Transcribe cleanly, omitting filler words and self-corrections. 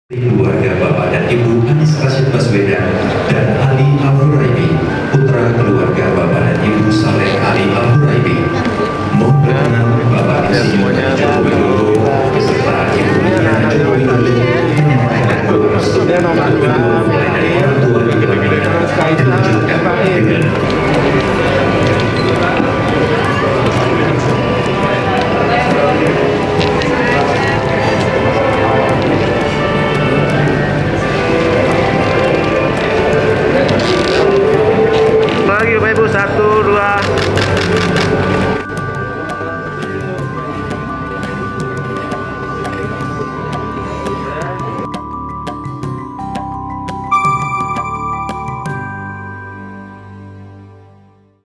Keluarga Bapak dan Ibu Anies Rashid Baswedan dan Ali Aururaini, putra keluarga Bapak